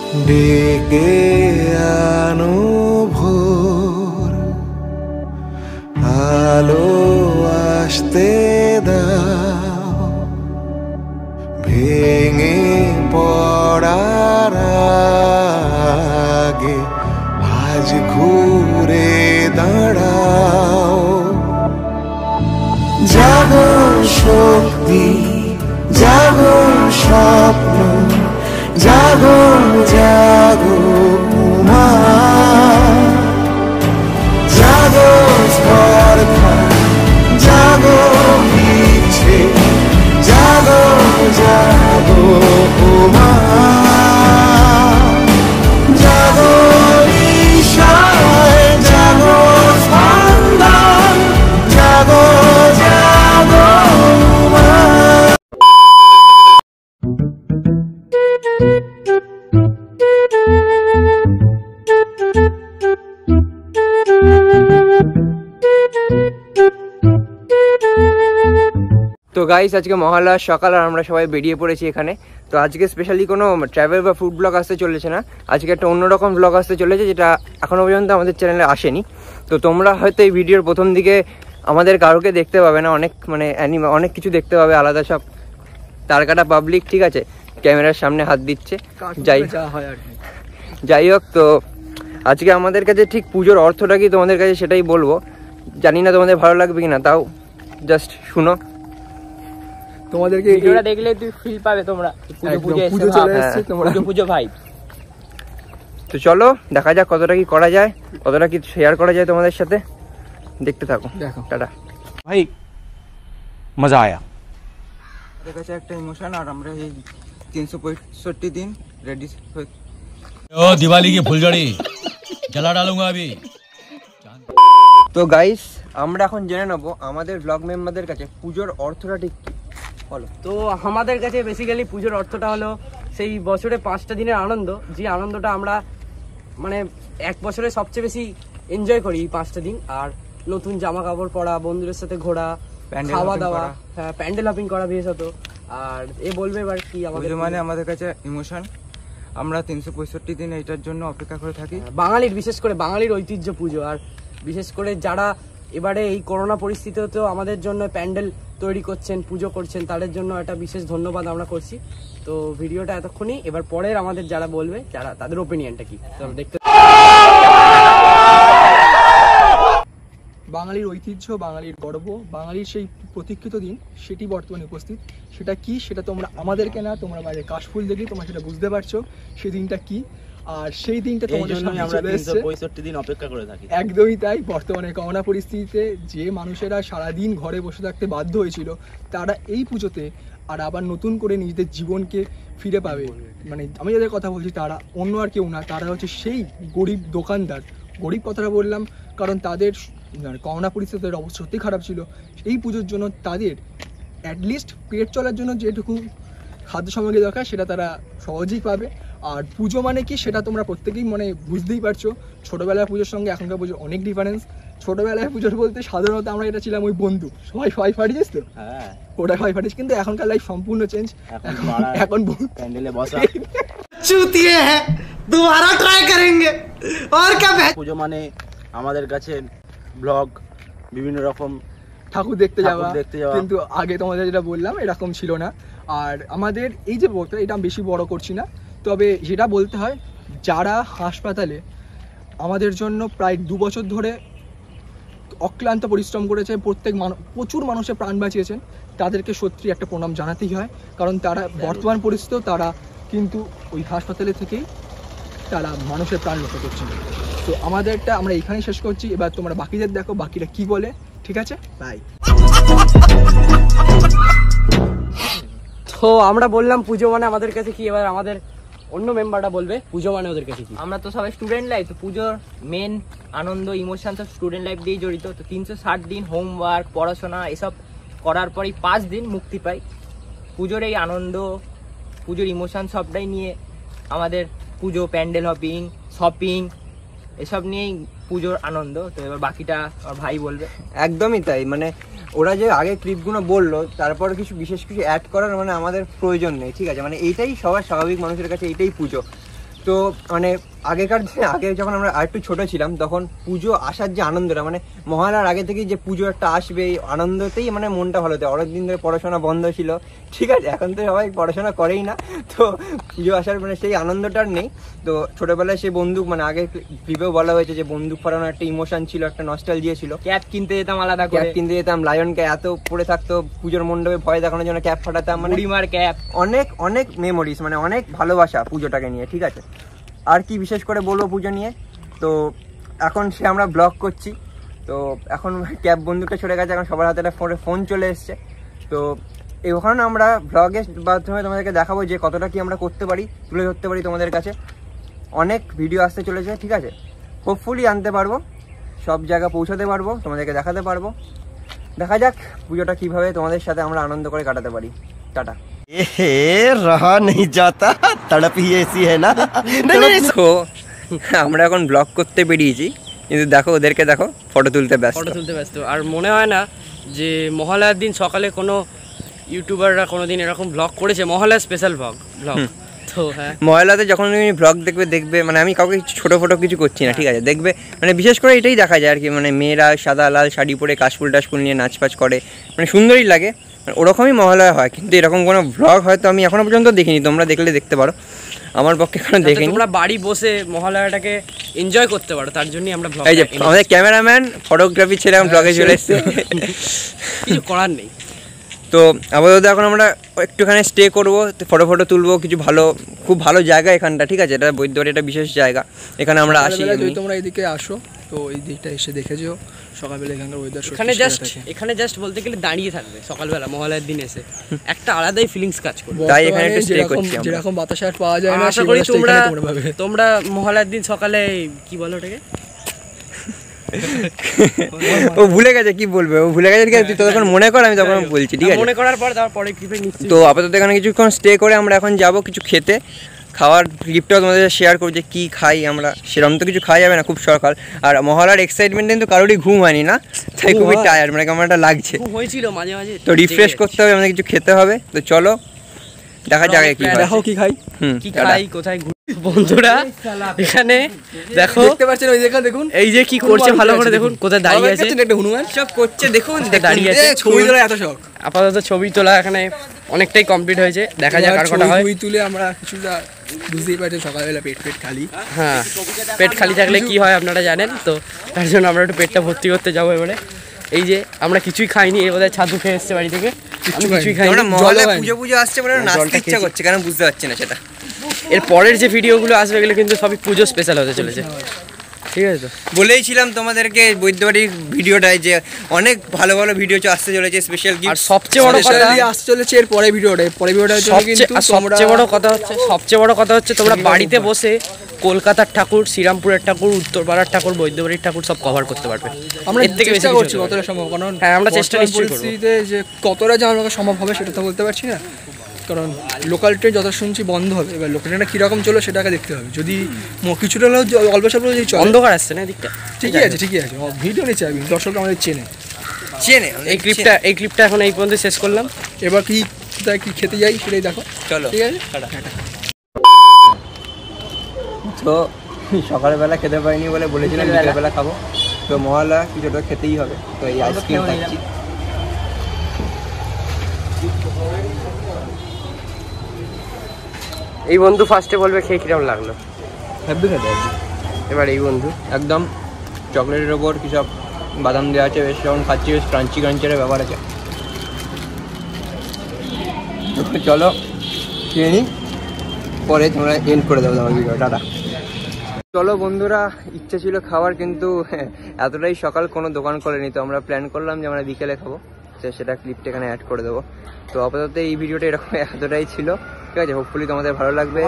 ডেকে আনো ভোর, আলো আসতে দাও, ভেঙে পড়ার আগে আজ ঘুরে দাঁড়াও। জাগো শক্তি, জাগো স্বপ্ন, জাগো জাগো মা, জাগো স্পর্ধা, জাগো ইচ্ছে, জাগো জাগো মা, জাগো ঈশায়, জাগো স্পন্দন, জাগো জাগো মা। তো গাইস আজকে মহালয়ার সকাল আর আমরা সবাই বেরিয়ে পড়েছি এখানে। তো আজকে স্পেশালি কোনো ট্রাভেল বা ফুড ব্লগ আসতে চলেছে না, আজকে একটা অন্যরকম ব্লগ আসতে চলেছে যেটা এখনো পর্যন্ত আমাদের চ্যানেলে আসেনি। তো তোমরা হয়তো এই ভিডিওর প্রথম দিকে আমাদের কারোকে দেখতে পাবে না, অনেক কিছু দেখতে পাবে আলাদা, সব তার কাটা পাবলিক, ঠিক আছে, ক্যামেরার সামনে হাত দিচ্ছে, যাই হোক। তো আজকে আমাদের কাছে ঠিক পুজোর অর্থটা কি তোমাদের কাছে সেটাই বলবো, জানি না তোমাদের ভালো লাগবে কিনা, তাও জাস্ট শুনো। তোমাদেরকে ভিডিওটা দেখলে তুই ফিল পাবে, তোমরা পুজো চলে এসেছে, তোমরা পুজো ভাই। তো চলো দেখা যাক কতটা কি করা যায়, কতটা কি শেয়ার করা যায় তোমাদের সাথে, দেখতে থাকো। দেখো টাটা ভাই, মজা আয়া। আমাদের কাছে একটা ইমোশন, আর আমরা এই 365 দিন রেডি হয়ে। ও দিওয়ালি কি ফুলঝড়ি জ্বালা ডালুঙ্গা আবি। তো গাইস আমরা এখন জেনে নেবো আমাদের ব্লগ মেম্বারদের কাছে পুজোর অর্থটা ঠিক কি, বলো। তো আমাদের কাছে বেসিক্যালি পুজোর অর্থটা হলো সেই বছরে 5টা দিনের আনন্দ, যে আনন্দটা আমরা মানে এক বছরে সবচেয়ে বেশি এনজয় করি এই 5টা দিন। আর নতুন জামা কাপড় পরা, বন্ধুদের সাথে ঘোরা, খাওয়া দাওয়া, হ্যাঁ প্যান্ডেল হপিং করা বিশেষত। আর এ বলবে এবার কি আমাদের মানে আমাদের কাছে ইমোশন, আমরা 365 দিন এইটার জন্য অপেক্ষা করে থাকি। বাঙালির, বিশেষ করে বাঙালির ঐতিহ্য পুজো। আর বিশেষ করে যারা এবারে এই করোনা পরিস্থিতিতেও আমাদের জন্য প্যান্ডেল তৈরি করছেন, পুজো করছেন, তাদের জন্য একটা বিশেষ ধন্যবাদ আমরা করছি। তো ভিডিওটা এতক্ষণই, এবার পরের আমাদের যারা বলবে, যারা তাদের ওপিনিয়নটা কি দেখতে। বাঙালির ঐতিহ্য, বাঙালির গর্ব, বাঙালির সেই প্রতীক্ষিত দিন, সেটি বর্তমানে উপস্থিত। সেটা কি, সেটা তোমরা আমাদেরকে না, তোমরা বাইরে কাশফুল দেখি তোমরা সেটা বুঝতে পারছো সেই দিনটা কি। আর সেই দিনটা তোমাদের সামনে চলে এসেছে, 365 দিন অপেক্ষা করে থাকি। একদমই তাই। বর্তমানে করোনা পরিস্থিতিতে যে মানুষেরা সারাদিন ঘরে বসে থাকতে বাধ্য হয়েছিল, তারা এই পুজোতে আর আবার নতুন করে নিজেদের জীবনকে ফিরে পাবে। মানে আমি যাদের কথা বলছি তারা অন্য আর কেউ না, তারা হচ্ছে সেই গরিব দোকানদার। গরিব কথাটা বললাম কারণ তাদের করোনা পরিস্থিতির অবস্থা সত্যি খারাপ ছিল। এই পুজোর জন্য তাদের অ্যাটলিস্ট পেট চলার জন্য যেটুকু খাদ্য সামগ্রী দরকার সেটা তারা সহজেই পাবে। আর পুজো মানে কি সেটা তোমরা প্রত্যেকেই মানে বুঝতেই পারছো। ছোটোবেলার পুজোর সঙ্গে এখনকার পুজোর অনেক ডিফারেন্স। ছোটোবেলায় পুজোর বলতে সাধারণত আমরা এটা ছিলাম ওই বন্ধু, সবাই ফাই ফাটিয়েছিস তো, হ্যাঁ ওটা ফাই ফাটিস। কিন্তু এখনকার লাইফ সম্পূর্ণ চেঞ্জ। এখন প্যান্ডেলে বসা চুতিয়ে হ্যাঁ, দুবারা ট্রাই করেंगे और क्या। পুজো মানে আমাদের কাছে ব্লগ, বিভিন্ন রকম ঠাকুর দেখতে যাওয়া। কিন্তু আগে তোমাদের যেটা বললাম এরকম ছিল না। আর আমাদের এই যে বলতে, এটা আমি বেশি বড় করছি না, তবে যেটা বলতে হয়, যারা হাসপাতালে আমাদের জন্য প্রায় 2 বছর ধরে অক্লান্ত পরিশ্রম করেছে, প্রচুর মানুষের প্রাণ বাঁচিয়েছেন, তাদেরকে সত্যি একটা প্রণাম জানাতেই হয়। কারণ তারা বর্তমান পরিস্থিতিতেও তারা কিন্তু ওই হাসপাতালে থেকেই তারা মানুষের প্রাণ রক্ষা করছেন। তো আমাদেরটা আমরা এখানেই শেষ করছি। এবার তোমরা বাকিদের দেখো বাকিরা কি বলে, ঠিক আছে? বাই। তো আমরা বললাম পুজো মানে আমাদের কাছে কি, এবার আমাদের অন্য মেম্বারটা বলবে পুজো মানে ওদের কাছে কি। আমরা তো সবাই স্টুডেন্ট লাইফ, তো পুজোর মেন আনন্দ ইমোশন সব স্টুডেন্ট লাইফ দিয়েই জড়িত। তো 360 দিন হোমওয়ার্ক, পড়াশোনা এসব করার পরই 5 দিন মুক্তি পাই। পুজোর এই আনন্দ, পুজোর ইমোশন সবটাই নিয়ে আমাদের পুজো, প্যান্ডেল হপিং, শপিং এসব নিয়েই পুজোর আনন্দ। তো এবার বাকিটা আমার ভাই বলবে। একদমই তাই, মানে ওরা যে আগে ক্লিপগুলো বললো তারপর কিছু বিশেষ কিছু অ্যাড করার মানে আমাদের প্রয়োজন নেই, ঠিক আছে? মানে এইটাই সবার স্বাভাবিক মানুষের কাছে এইটাই পুজো। তো মানে আগে যখন আমরা আর একটু ছোট ছিলাম তখন পুজো আসার যে আনন্দটা, মানে মহালয়ার আগে থেকেই যে পুজো একটা আসবে এই আনন্দতেই মানে মনটা ভালো হতো। অনেকদিন ধরে পড়াশোনা বন্ধ ছিল, ঠিক আছে, এখন তো সবাই পড়াশোনা করেই না, তো পুজো আসার মানে সেই আনন্দটা আর নেই। তো ছোটবেলায় সেই বন্দুক, মানে আগে ক্লিপেও বলা হয়েছে যে বন্দুক ফাটানো একটা ইমোশন ছিল, একটা নস্টালজিয়া ছিল। ক্যাপ কিনতে যেতাম আলাদা করে, ক্যাপ কিনতে যেতাম, লায়নকে এত পড়ে থাকতো পুজোর মণ্ডপে, ভয় দেখানোর জন্য ক্যাপ ফাটাতাম, মানে বুড়িমার ক্যাপ, অনেক অনেক মেমোরিজ, মানে অনেক ভালোবাসা পুজোটাকে নিয়ে, ঠিক আছে। আর কি বিশেষ করে বলবো পুজো নিয়ে, তো এখন সে আমরা ব্লগ করছি, তো এখন ক্যাব বন্দুকটা চলে গেছে, এখন সবার হাতে একটা ফোন চলে এসছে। তো ওখানে আমরা ব্লগের মাধ্যমে তোমাদেরকে দেখাবো যে কতটা কি আমরা করতে পারি, তুলে ধরতে পারি তোমাদের কাছে। অনেক ভিডিও আসতে চলেছে, ঠিক আছে, হোপফুলি আনতে পারবো, সব জায়গা পৌঁছাতে পারবো, তোমাদেরকে দেখাতে পারবো। দেখা যাক পুজোটা কিভাবে তোমাদের সাথে আমরা আনন্দ করে কাটাতে পারি। টাটা। रहा नहीं जाता, तड़प ही ऐसी है ना। তো আমরা এখন ব্লগ করতে বেরিয়েছি, কিন্তু দেখো ওদেরকে দেখো ফটো তুলতে ব্যস্ত। আর মনে হয় না যে মহালয়ার দিন সকালে কোনো ইউটিউবাররা কোনোদিন এরকম ব্লগ করেছে, মহালয়ার স্পেশাল ব্লগ। তো হ্যাঁ, মহালয়াতে যখন তুমি ব্লগ দেখবে মানে আমি কাউকে ছোটো ফটো কিছু করছি না, ঠিক আছে, দেখবে মানে বিশেষ করে এটাই দেখা যায় আর কি, মানে মেয়েরা সাদা লাল শাড়ি পরে কাশফুল টাশফুল নিয়ে নাচপাচ করে, মানে সুন্দরই লাগে, ওরকমই মহালয়া হয়। কিন্তু এরকম কোনো ব্লগ হয়তো আমি এখনো পর্যন্ত দেখিনি, তোমরা দেখলে দেখতে পারো, আমার পক্ষে এখনো দেখিনি। তোমরা বাড়ি বসে মহালয়াটাকে এনজয় করতে পারো, তার জন্যই আমরা ব্লগ। এই যে আমাদের ক্যামেরাম্যান ফটোগ্রাফি ছেড়ে এখন ব্লগে চলে এসছে, কিছু করার নেই। তো আপাতত এখন আমরা একটুখানি স্টে করবো, ফটো তুলবো, কিছু ভালো, খুব ভালো জায়গা এখানটা, ঠিক আছে, এটা বৈদ্যবাড়ি একটা বিশেষ জায়গা, এখানে আমরা আসি। যদি তোমরা এইদিকে আসো তো এই দিকটা এসে দেখে যেও, সকালবেলা এখানকার ওয়েদার এখানে জাস্ট বলতে গেলে দাঁড়িয়ে থাকবে সকালবেলা মহালয়ার দিন এসে, একটা আলাদাই ফিলিংস কাজ করবে। তাই এখানে একটু স্টে করছি আমরা। যেরকম বাতাস আর পাওয়া যায় না, আশা করি তোমরা মহালয়ার দিন সকালে কি বলো ওটাকে, ও ভুলে গেছে কি বলবে, ও ভুলে গেছে, ঠিক আছে, তুই তখন মনে কর, আমি তখন বলছি, ঠিক আছে। মনে করার পর তারপরে ক্লিপে নিচ্ছি। তো আপাতত এখানে কিছুক্ষণ স্টে করে আমরা এখন যাব কিছু খেতে, খাওয়ার ক্লিপটাও তোমাদের শেয়ার করবো যে কী খাই আমরা, সেরকম তো কিছু খাওয়া যাবে না খুব সকাল, আর মহালয়ার এক্সাইটমেন্ট কিন্তু কারোরই ঘুম হয়নি না, তাই খুবই টায়ার্ড, মানে কেমন একটা লাগছে, হয়েছিল মাঝে মাঝে, তো রিফ্রেশ করতে হবে, আমাদের কিছু খেতে হবে। তো চলো দেখা যাক কি দেখো কি খাই, কি খাই, কোথায় বন্ধুরা এখানে দেখো, দেখতে পাচ্ছেন ওই দেখা, দেখুন এই যে কি করছে, ভালো করে দেখুন কোথায় দাঁড়িয়ে আছে, একটা হনুমান সব করছে, দেখুন দাঁড়িয়ে আছে, ছবি তোলা এত শখ। আপাতত ছবি তোলা এখানে অনেকটাই কমপ্লিট হয়েছে, দেখা যাক আর কটা হয়। ছবি তুলে আমরা কিছুটা বুঝতেই পারছি সকালবেলা পেট খালি, হ্যাঁ, পেট খালি থাকলে কি হয় আপনারা জানেন, তো তার জন্য আমরা একটু পেটটা ভর্তি করতে যাবো এবারে। এই যে আমরা কিছুই খাইনি, এর বোধহয় ছাতু খেয়ে এসছে বাড়ি থেকে, কিছুই খাইনি। পুজো আসছে বলে নাচতে ইচ্ছা করছে, কেন বুঝতে পারছি না সেটা। এর পরের যে ভিডিওগুলো আসবে এগুলো কিন্তু সবই পুজো স্পেশাল হতে চলেছে, ঠিক আছে। তো বলেইছিলাম তোমাদেরকে বৈদ্যবাড়ির ভিডিওটায় যে অনেক ভালো ভালো ভিডিও আসতে চলেছে, স্পেশাল আর সবচেয়ে বড় কথা আসতে চলেছে এর পরের ভিডিওটা সবচেয়ে বড় কথা হচ্ছে তোমরা বাড়িতে বসে কলকাতার ঠাকুর, শ্রীরামপুরের ঠাকুর, উত্তরপাড়ার ঠাকুর, বৈদ্যবাড়ির ঠাকুর সব কভার করতে পারবে। আমরা এর থেকে চেষ্টা করছি কতটা সম্ভব, কারণ হ্যাঁ আমরা চেষ্টা নিশ্চয়ই করব, যে কতটা জানা সম্ভব হবে সেটা তো বলতে পারছি না, কারণ লোকাল ট্রেন যত শুনছি বন্ধ হবে, এবার লোকাল ট্রেনটা কীরকম চলো সেটাকে দেখতে হবে। যদি কিছুটা হলেও অল্প স্বল্প যদি অন্ধকার আসছে না এদিকটা, ঠিকই আছে ভিডিও নিচ্ছে, দর্শক আমাদের চেনে। এই ক্লিপটা এখন এই পর্যন্ত শেষ করলাম, এবার কি খেতে যাই সেটাই দেখো, চলো, ঠিক আছে। তো সকালবেলা খেতে পারিনি বলে বলেছিলাম বিকেলবেলা খাবো, তো মহালয়া কিছুটা খেতেই হবে, তো এই আইসক্রিম খাচ্ছি। এই বন্ধু ফার্স্টে বলবে খেয়ে কিরকম লাগলো। হ্যাপি খেতে এবার এই বন্ধু একদম চকলেটের ওপর কি সব বাদাম দেওয়া আছে, বেশ যখন খাচ্ছি বেশ ক্রাঞ্চির ব্যাপার আছে। চলো খেয়ে নিই, পরে তোমরা এন্ড করে দেবো তোমার ভিডিও। টাটা। চলো বন্ধুরা, ইচ্ছে ছিল খাওয়ার, কিন্তু এতটাই সকাল কোনো দোকান খোলেনি, তো আমরা প্ল্যান করলাম যে আমরা বিকেলে খাবো, তো সেটা ক্লিপটা এখানে অ্যাড করে দেবো। তো আপাতত এই ভিডিওটা এরকম এতটাই ছিল, ঠিক আছে। হোপফুলি তোমাদের ভালো লাগবে,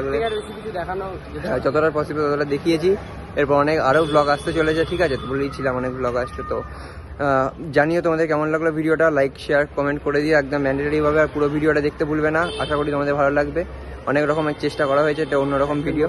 যতটা পসিবল ততটা দেখিয়েছি। এরপর অনেক আরও ব্লগ আসতে চলেছে, ঠিক আছে, তো বলেইছিলাম অনেক ব্লগ আসছে। তো জানিও তোমাদের কেমন লাগলো ভিডিওটা, লাইক শেয়ার কমেন্ট করে দিয়ে একদম ম্যান্ডেটরিভাবে, আর পুরো ভিডিওটা দেখতে ভুলবে না। আশা করি তোমাদের ভালো লাগবে। অনেক রকমের চেষ্টা করা হয়েছে, এটা অন্যরকম ভিডিও,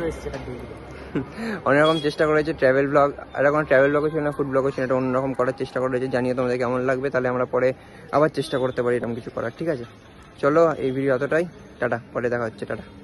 অনেক রকম চেষ্টা করা হয়েছে। ট্রাভেল ব্লগ, এরকম ট্রাভেল ব্লগও ছিল না, ফুড ব্লগও ছিল, এটা অন্যরকম করার চেষ্টা করা হয়েছে। জানিও তোমাদের কেমন লাগবে, তাহলে আমরা পরে আবার চেষ্টা করতে পারি এরকম কিছু করার, ঠিক আছে। চলো এই ভিডিও এতটাই, টাটা, পরে দেখা হচ্ছে, টাটা।